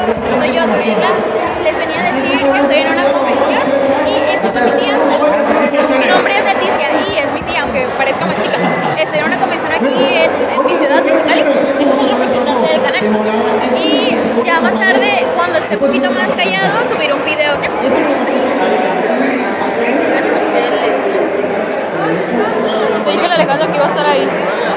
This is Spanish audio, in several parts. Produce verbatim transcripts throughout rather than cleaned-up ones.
soy yo, Gabriela. Les venía a decir que estoy en una convención y estoy con mi tía. Su nombre es Leticia y es mi tía, aunque parezca más chica. Estoy en una convención aquí en, en mi ciudad, Mexicali. Este es el representante del canal. Y ya más tarde, cuando esté un poquito más callado, subiré un video, ¿sí? Te dije a Alejandro que iba a estar ahí.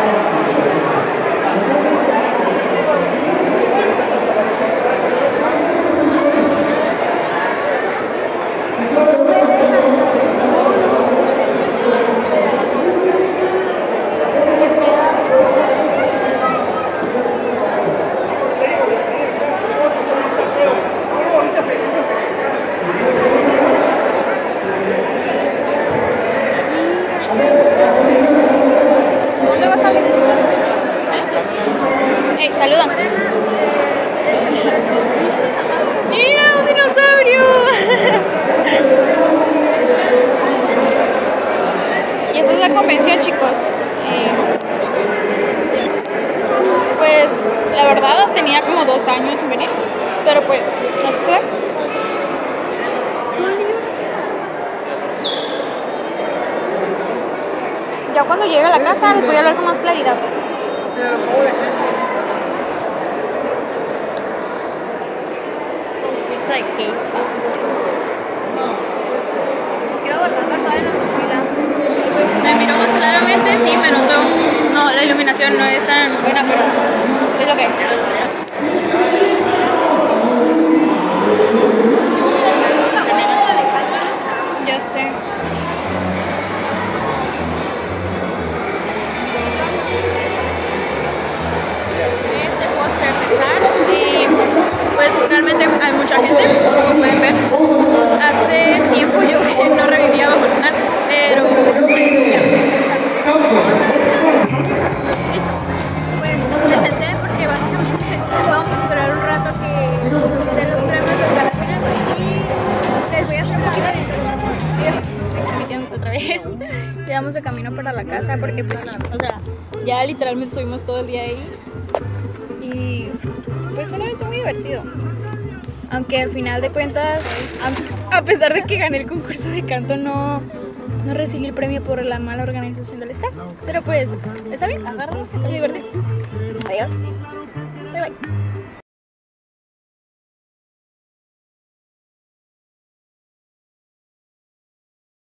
¿Dónde vas a ir? Hey, saluda. ¡Mira, un dinosaurio! Y esa es la convención, chicos. Eh, pues, la verdad, tenía como dos años sin venir. Pero pues, no sé. Ya cuando llegue a la casa les voy a hablar con más claridad. Quiero borrar acá en la mochila. Me miro más claramente, sí, me noto. No, la iluminación no es tan buena, pero es lo que hay. Ya sé. Este póster de Star y pues realmente hay mucha gente, como pueden ver. Hace tiempo yo que no revivía bajo el canal, pero pues ya, listo. Pues me senté porque básicamente vamos a esperar un rato que den los premios de Carolina y les voy a hacer un poquito de introducción otra vez. Ya vamos de camino para la casa porque pues, o sea, ya literalmente estuvimos todo el día ahí y pues fue un evento muy divertido. Aunque al final de cuentas, a pesar de que gané el concurso de canto, no, no recibí el premio por la mala organización del staff. Pero pues, está bien, agárralo, está divertido. Adiós. Bye bye.